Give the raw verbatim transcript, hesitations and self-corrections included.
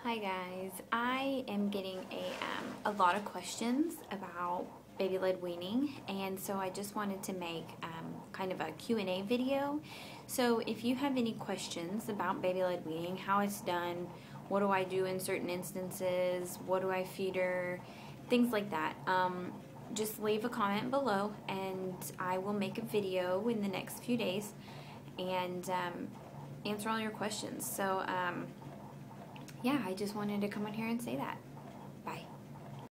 Hi guys, I am getting a, um, a lot of questions about baby led weaning, and so I just wanted to make um, kind of a Q and A video. So if you have any questions about baby led weaning, how it's done, what do I do in certain instances, what do I feed her, things like that, um, just leave a comment below and I will make a video in the next few days and um, answer all your questions. So um, yeah, I just wanted to come on here and say that.